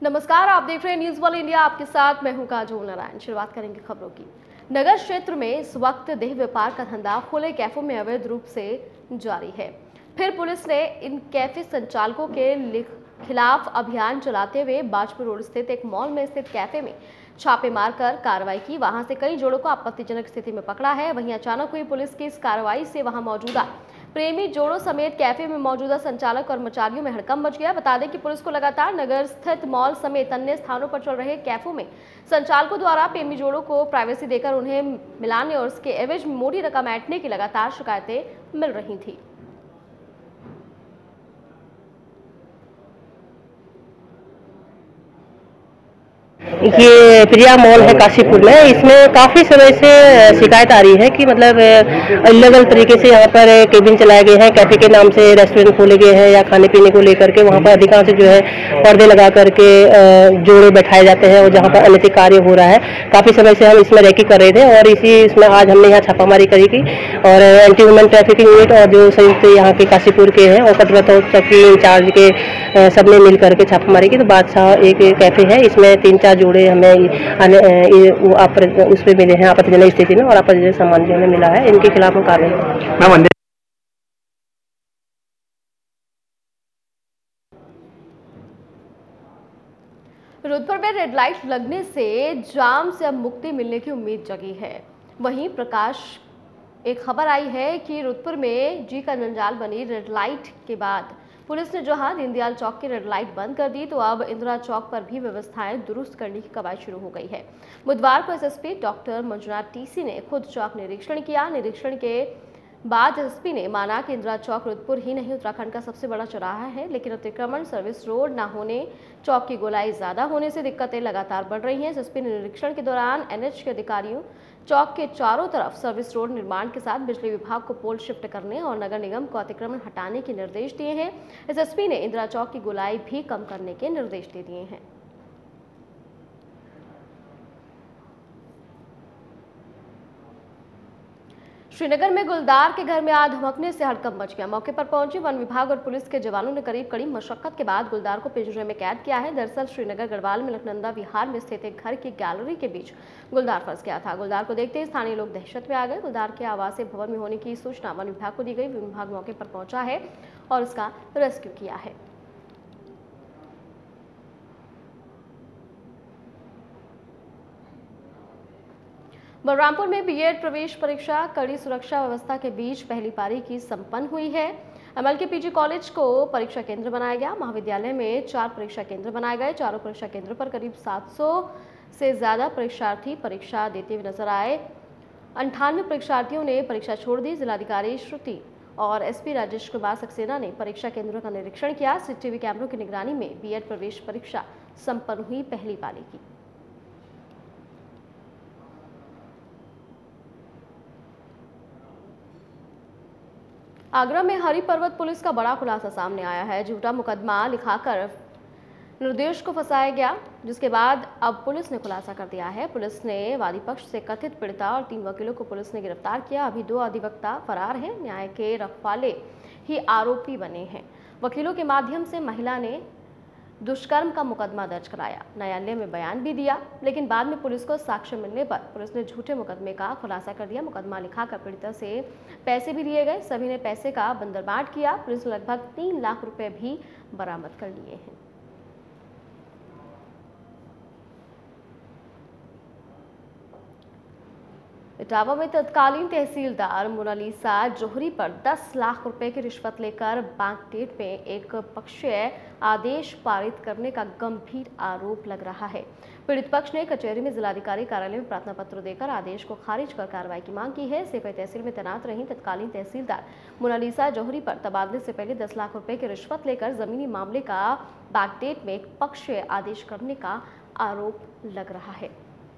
नमस्कार, आप देख रहे हैं न्यूज वर्ल्ड इंडिया। आपके साथ मैं हूं काजोल नारायण। शुरुआत करेंगे खबरों की। नगर क्षेत्र में इस वक्त देह व्यापार का धंधा खुले कैफों में अवैध रूप से जारी है। फिर पुलिस ने इन कैफे संचालकों के खिलाफ अभियान चलाते हुए बाजपुर रोड स्थित एक मॉल में स्थित कैफे में छापे मारकर कार्रवाई की। वहां से कई जोड़ों को आपत्तिजनक स्थिति में पकड़ा है। वहीं अचानक हुई पुलिस की इस कार्रवाई से वहां मौजूदा प्रेमी जोड़ों समेत कैफे में मौजूदा संचालक और कर्मचारियों में हड़कंप मच गया। बता दें कि पुलिस को लगातार नगर स्थित मॉल समेत अन्य स्थानों पर चल रहे कैफों में संचालकों द्वारा प्रेमी जोड़ों को प्राइवेसी देकर उन्हें मिलाने और उसके एवज में मोटी रकम ऐंठने की लगातार शिकायतें मिल रही थी। ये प्रिया मॉल है काशीपुर में। इसमें काफ़ी समय से शिकायत आ रही है कि मतलब इल्लीगल तरीके से यहाँ पर केबिन चलाए गए हैं, कैफे के नाम से रेस्टोरेंट खोले गए हैं या खाने पीने को लेकर के वहाँ पर अधिकांश जो है पर्दे लगा करके जोड़े बैठाए जाते हैं और जहाँ पर अनैतिक कार्य हो रहा है। काफ़ी समय से हम इसमें रैकी कर रहे थे और इसमें आज हमने यहाँ छापामारी करी की और एंटी वुमेन ट्रैफिकिंग यूनिट और जो संयुक्त यहाँ के काशीपुर के हैं और कटवत चौकी इंचार्ज के सबने मिल करके छापामारी की। तो बादशाह एक कैफे है, इसमें 3-4 जोड़े हमें उसमें मिले हैं आपत्तिजनक स्थिति में और आपत्तिजनक सामान जो हमें मिला है, इनके खिलाफ हम कार्रवाई। रुद्रपुर में रेड लाइट लगने से जाम से अब मुक्ति मिलने की उम्मीद जगी है। वहीं प्रकाश एक खबर आई है कि रुद्रपुर में जी का जंजाल बनी रेड लाइट के बाद पुलिस ने जहां दीनदयाल चौक की रेड लाइट बंद कर दी, तो अब इंदिरा चौक पर भी व्यवस्थाएं दुरुस्त करने की कवायद शुरू हो गई है। बुधवार को एसएसपी डॉक्टर मंजुनाथ टीसी ने खुद चौक निरीक्षण किया। निरीक्षण के बाद एसपी ने माना कि इंदिरा चौक रुद्रपुर ही नहीं उत्तराखंड का सबसे बड़ा चौराहा है, लेकिन अतिक्रमण सर्विस रोड न होने, चौक की गोलाई ज्यादा होने से दिक्कतें लगातार बढ़ रही हैं। एसपी ने निरीक्षण के दौरान एनएच के अधिकारियों चौक के चारों तरफ सर्विस रोड निर्माण के साथ बिजली विभाग को पोल शिफ्ट करने और नगर निगम को अतिक्रमण हटाने के निर्देश दिए हैं। एसएसपी ने इंदिरा चौक की गोलाई भी कम करने के निर्देश दे दिए हैं। श्रीनगर में गुलदार के घर में आग धमकने से हड़कंप मच गया। मौके पर पहुंचे वन विभाग और पुलिस के जवानों ने करीब कड़ी मशक्कत के बाद गुलदार को पिंजरे में कैद किया है। दरअसल श्रीनगर गढ़वाल में लखनंदा विहार में स्थित एक घर की गैलरी के बीच गुलदार फंस गया था। गुलदार को देखते ही स्थानीय लोग दहशत में आ गए। गुलदार के आवासीय भवन में होने की सूचना वन विभाग को दी गई। वन विभाग मौके पर पहुंचा है और उसका रेस्क्यू किया है। बलरामपुर में बीएड प्रवेश परीक्षा कड़ी सुरक्षा व्यवस्था के बीच पहली पारी की संपन्न हुई है। एमएलके पीजी कॉलेज को परीक्षा केंद्र बनाया गया। महाविद्यालय में 4 परीक्षा केंद्र बनाए गए। चारों परीक्षा केंद्रों पर करीब 700 से ज्यादा परीक्षार्थी परीक्षा देते हुए नजर आए। 98 परीक्षार्थियों ने परीक्षा छोड़ दी। जिलाधिकारी श्रुति और एसपी राजेश कुमार सक्सेना ने परीक्षा केंद्रों का निरीक्षण किया। सीसीटीवी कैमरों की निगरानी में बीएड प्रवेश परीक्षा संपन्न हुई पहली पाली की। आगरा में हरि पर्वत पुलिस का बड़ा खुलासा सामने आया है। झूठा मुकदमा लिखाकर निर्दोष को फंसाया गया, जिसके बाद अब पुलिस ने खुलासा कर दिया है। पुलिस ने वादी पक्ष से कथित पीड़िता और 3 वकीलों को पुलिस ने गिरफ्तार किया। अभी 2 अधिवक्ता फरार हैं। न्याय के रखवाले ही आरोपी बने हैं। वकीलों के माध्यम से महिला ने दुष्कर्म का मुकदमा दर्ज कराया, न्यायालय में बयान भी दिया, लेकिन बाद में पुलिस को साक्ष्य मिलने पर पुलिस ने झूठे मुकदमे का खुलासा कर दिया। मुकदमा लिखाकर पीड़िता से पैसे भी लिए गए। सभी ने पैसे का बंदरबाट किया। पुलिस ने लगभग 3 लाख रुपए भी बरामद कर लिए हैं। इटावा में तत्कालीन तहसीलदार मोनालिसा जौहरी पर 10 लाख रुपए की रिश्वत लेकर बागटेट में एक पक्षीय आदेश पारित करने का गंभीर आरोप लग रहा है। पीड़ित पक्ष ने कचहरी में जिलाधिकारी कार्यालय में प्रार्थना पत्र देकर आदेश को खारिज कर कार्रवाई की मांग की है। सेफई तहसील में तैनात रही तत्कालीन तहसीलदार मोनालिसा जौहरी पर तबादले से पहले 10 लाख रुपए की रिश्वत लेकर जमीनी मामले का बागटेट में एक पक्षीय आदेश करने का आरोप लग रहा है।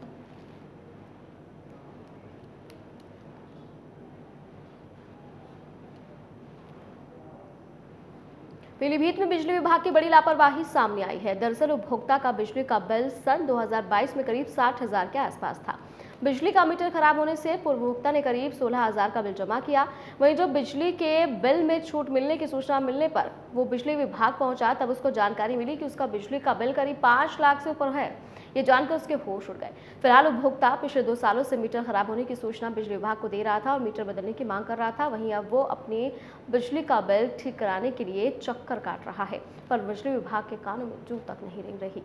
पीलीभीत में बिजली विभाग की बड़ी लापरवाही सामने आई है। दरअसल उपभोक्ता का बिजली का बिल सन 2022 में करीब 60,000 के आसपास था। बिजली का मीटर खराब होने से उपभोक्ता ने करीब 16,000 का बिल जमा किया। वहीं जब बिजली के बिल में छूट मिलने की सूचना मिलने पर वो बिजली विभाग पहुंचा, तब उसको जानकारी मिली कि उसका बिजली का बिल करीब 5 लाख से ऊपर है। ये जानकर उसके होश उड़ गए। फिलहाल उपभोक्ता पिछले 2 सालों से मीटर खराब होने की सूचना बिजली विभाग को दे रहा था और मीटर बदलने की मांग कर रहा था। वहीं अब वो अपनी बिजली का बिल ठीक कराने के लिए चक्कर काट रहा है, पर बिजली विभाग के कानों में जू तक नहीं रेंग रही।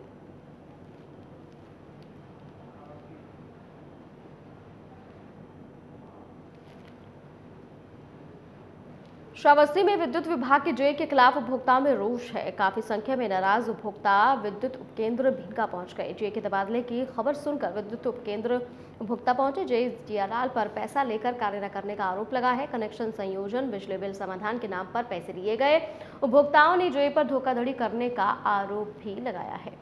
श्रावस्ती में विद्युत विभाग के जय के खिलाफ उपभोक्ताओं में रोष है। काफी संख्या में नाराज उपभोक्ता विद्युत उपकेंद्र भिनका पहुंच गए। जय के तबादले की खबर सुनकर विद्युत उपकेंद्र उपभोक्ता पहुंचे। जय जियालाल पर पैसा लेकर कार्य न करने का आरोप लगा है। कनेक्शन संयोजन, बिजली बिल समाधान के नाम पर पैसे लिए गए। उपभोक्ताओं ने जय पर धोखाधड़ी करने का आरोप भी लगाया है।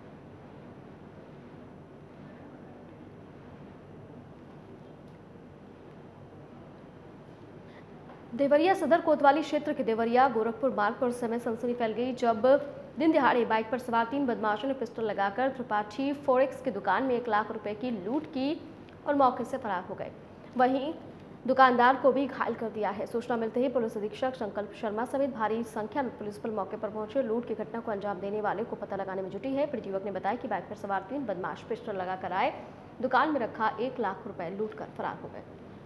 देवरिया सदर कोतवाली क्षेत्र के देवरिया गोरखपुर मार्ग पर उस समय सनसनी फैल गई जब दिन दिहाड़े बाइक पर सवार 3 बदमाशों ने पिस्टल लगाकर त्रिपाठी फॉरेक्स की दुकान में 1 लाख रुपए की लूट की और मौके से फरार हो गए। वहीं दुकानदार को भी घायल कर दिया है। सूचना मिलते ही पुलिस अधीक्षक संकल्प शर्मा समेत भारी संख्या में पुलिस बल मौके पर पहुंचे। लूट की घटना को अंजाम देने वाले को पता लगाने में जुटी है। पीड़ित युवक ने बताया कि बाइक पर सवार 3 बदमाश पिस्टल लगाकर आए, दुकान में रखा 1 लाख रुपए लूट कर फरार हो गए।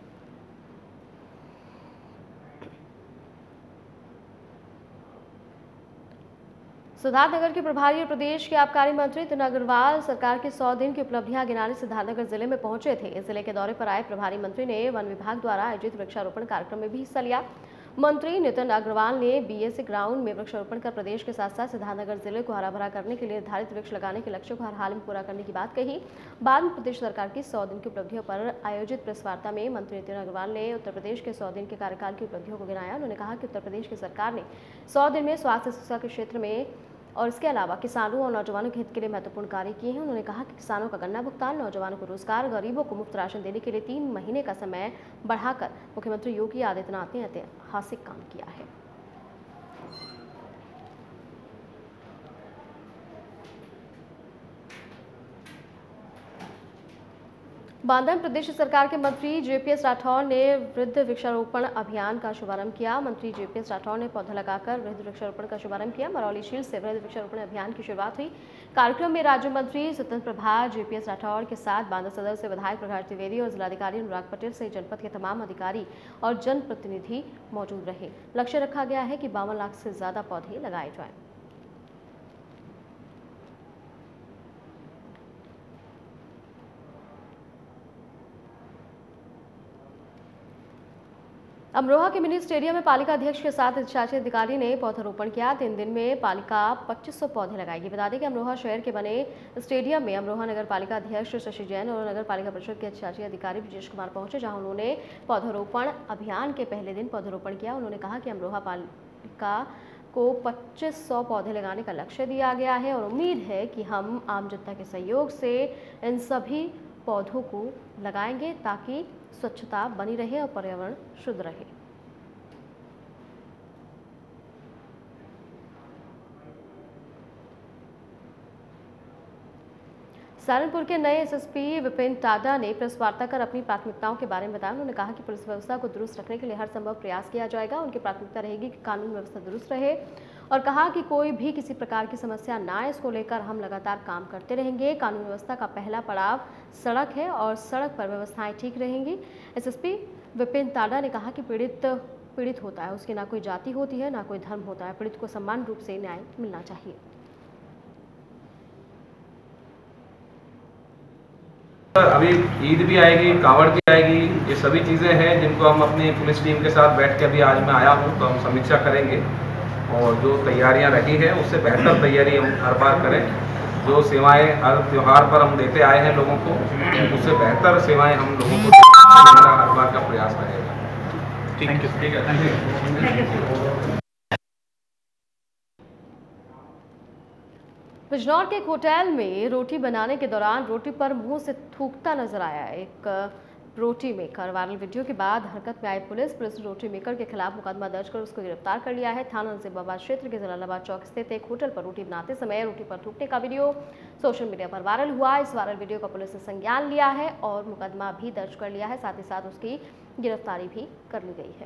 सिद्धार्थनगर के प्रभारी और प्रदेश के आबकारी मंत्री तिन अग्रवाल सरकार के 100 दिन की उपलब्धियां गिनाने सिद्धार्थनगर जिले में पहुंचे थे। जिले के दौरे पर आए प्रभारी मंत्री ने वन विभाग द्वारा आयोजित वृक्षारोपण कार्यक्रम में भी हिस्सा लिया। मंत्री नितिन अग्रवाल ने बीएससी ग्राउंड में वृक्षारोपण कर प्रदेश के साथ साथ सिद्धार्थनगर जिले को हरा भरा करने के लिए निर्धारित वृक्ष लगाने के लक्ष्य को हर हाल में पूरा करने की बात कही। बाद में प्रदेश सरकार की 100 दिन की उपलब्धियों पर आयोजित प्रेस वार्ता में मंत्री नितिन अग्रवाल ने उत्तर प्रदेश के 100 दिन के कार्यकाल की उपलब्धियों को गिनाया। उन्होंने कहा कि उत्तर प्रदेश की सरकार ने 100 दिन में स्वास्थ्य शिक्षा के क्षेत्र में और इसके अलावा किसानों और नौजवानों के हित के लिए महत्वपूर्ण कार्य किए हैं। उन्होंने कहा कि किसानों का गन्ना भुगतान, नौजवानों को रोजगार, गरीबों को मुफ्त राशन देने के लिए 3 महीने का समय बढ़ाकर मुख्यमंत्री योगी आदित्यनाथ ने ऐतिहासिक काम किया है। बांदा में प्रदेश सरकार के मंत्री जेपीएस राठौर ने वृद्ध वृक्षारोपण अभियान का शुभारंभ किया। मंत्री जेपीएस राठौर ने पौधा लगाकर वृद्ध वृक्षारोपण का शुभारंभ किया। मरौली झील से वृद्ध वृक्षारोपण अभियान की शुरुआत हुई। कार्यक्रम में राज्य मंत्री स्वतंत्र प्रभार जेपीएस राठौर के साथ बांदा सदर से विधायक प्रकाश द्विवेदी और जिलाधिकारी अनुराग पटेल सहित जनपद के तमाम अधिकारी और जनप्रतिनिधि मौजूद रहे। लक्ष्य रखा गया है कि 52 लाख से ज्यादा पौधे लगाए जाएं। अमरोहा के मिनी स्टेडियम में पालिका अध्यक्ष के साथ शासी अधिकारी ने पौधारोपण किया। 3 दिन में पालिका 2500 पौधे लगाएगी। बता दें कि अमरोहा शहर के बने स्टेडियम में अमरोहा नगर पालिका अध्यक्ष शशि जैन और नगर पालिका परिषद के शासी अधिकारी ब्रजेश कुमार पहुंचे, जहां उन्होंने पौधारोपण अभियान के पहले दिन पौधारोपण किया। उन्होंने कहा कि अमरोहा पालिका को 2500 पौधे लगाने का लक्ष्य दिया गया है और उम्मीद है कि हम आम जनता के सहयोग से इन सभी पौधों को लगाएंगे ताकि स्वच्छता बनी रहे और पर्यावरण शुद्ध रहे। सहारनपुर के नए एसएसपी विपिन टाडा ने प्रेस वार्ता कर अपनी प्राथमिकताओं के बारे में बताया। उन्होंने कहा कि पुलिस व्यवस्था को दुरुस्त रखने के लिए हर संभव प्रयास किया जाएगा। उनकी प्राथमिकता रहेगी कि कानून व्यवस्था दुरुस्त रहे और कहा कि कोई भी किसी प्रकार की समस्या ना आए, इसको लेकर हम लगातार काम करते रहेंगे। कानून व्यवस्था का पहला पड़ाव सड़क है और सड़क पर व्यवस्थाएं ठीक रहेंगी। एसएसपी विपिन टाडा ने कहा कि पीड़ित होता है, उसकी ना कोई जाति होती है ना कोई धर्म होता है। पीड़ित को समान रूप से न्याय मिलना चाहिए। अभी ईद भी आएगी, कावड़ भी आएगी, ये सभी चीज़ें हैं जिनको हम अपनी पुलिस टीम के साथ बैठ के अभी आज मैं आया हूँ तो हम समीक्षा करेंगे और जो तैयारियां रखी हैं उससे बेहतर तैयारी हम हर बार करें। जो सेवाएं हर त्यौहार पर हम देते आए हैं लोगों को, उससे बेहतर सेवाएं हम लोगों को देने का हर बार का प्रयास रहेगा। ठीक है, थैंक यू। बिजनौर के एक होटल में रोटी बनाने के दौरान रोटी पर मुंह से थूकता नजर आया एक रोटी मेकर। वायरल वीडियो के बाद हरकत में आई पुलिस रोटी मेकर के खिलाफ मुकदमा दर्ज कर उसको गिरफ्तार कर लिया है। थाना नजीबाबाद क्षेत्र के जलालाबाद चौक स्थित एक होटल पर रोटी बनाते समय रोटी पर थूकने का वीडियो सोशल मीडिया पर वायरल हुआ। इस वायरल वीडियो का पुलिस ने संज्ञान लिया है और मुकदमा भी दर्ज कर लिया है। साथ ही साथ उसकी गिरफ्तारी भी कर ली गई है।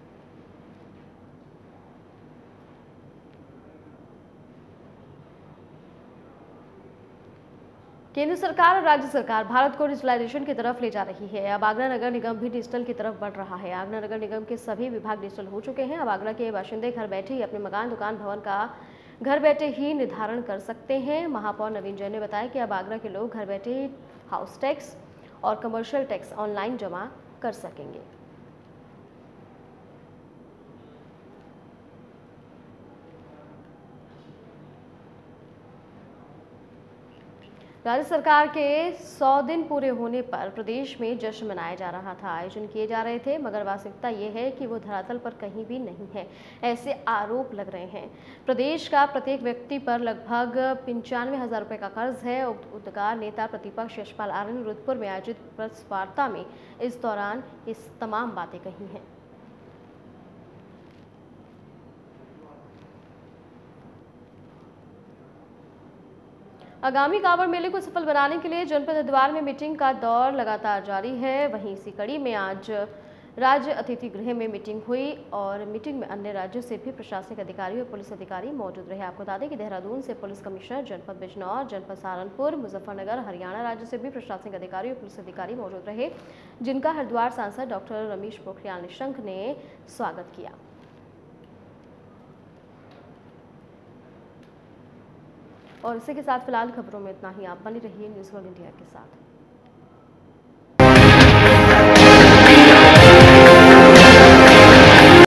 केंद्र सरकार और राज्य सरकार भारत को डिजिटलाइजेशन की तरफ ले जा रही है। अब आगरा नगर निगम भी डिजिटल की तरफ बढ़ रहा है। आगरा नगर निगम के सभी विभाग डिजिटल हो चुके हैं। अब आगरा के बाशिंदे घर बैठे ही अपने मकान, दुकान, भवन का घर बैठे ही निर्धारण कर सकते हैं। महापौर नवीन जैन ने बताया कि अब आगरा के लोग घर बैठे ही हाउस टैक्स और कमर्शियल टैक्स ऑनलाइन जमा कर सकेंगे। राज्य सरकार के 100 दिन पूरे होने पर प्रदेश में जश्न मनाया जा रहा था, आयोजन किए जा रहे थे, मगर वास्तविकता ये है कि वो धरातल पर कहीं भी नहीं है, ऐसे आरोप लग रहे हैं। प्रदेश का प्रत्येक व्यक्ति पर लगभग 95,000 रुपये का कर्ज है। उद्गार नेता प्रतिपक्ष यशपाल आर्य ने रुद्रपुर में आयोजित प्रेस वार्ता में इस दौरान इस तमाम बातें कही हैं। आगामी कांवड़ मेले को सफल बनाने के लिए जनपद हरिद्वार में मीटिंग का दौर लगातार जारी है। वहीं इसी कड़ी में आज राज्य अतिथि गृह में मीटिंग हुई और मीटिंग में अन्य राज्यों से भी प्रशासनिक अधिकारी और पुलिस अधिकारी मौजूद रहे। आपको बता दें कि देहरादून से पुलिस कमिश्नर, जनपद बिजनौर, जनपद सहारनपुर, मुजफ्फरनगर, हरियाणा राज्य से भी प्रशासनिक अधिकारी और पुलिस अधिकारी मौजूद रहे, जिनका हरिद्वार सांसद डॉक्टर रमेश पोखरियाल निशंक ने स्वागत किया। और इसी के साथ फिलहाल खबरों में इतना ही। आप बने रहिए न्यूज़ वर्ल्ड इंडिया के साथ।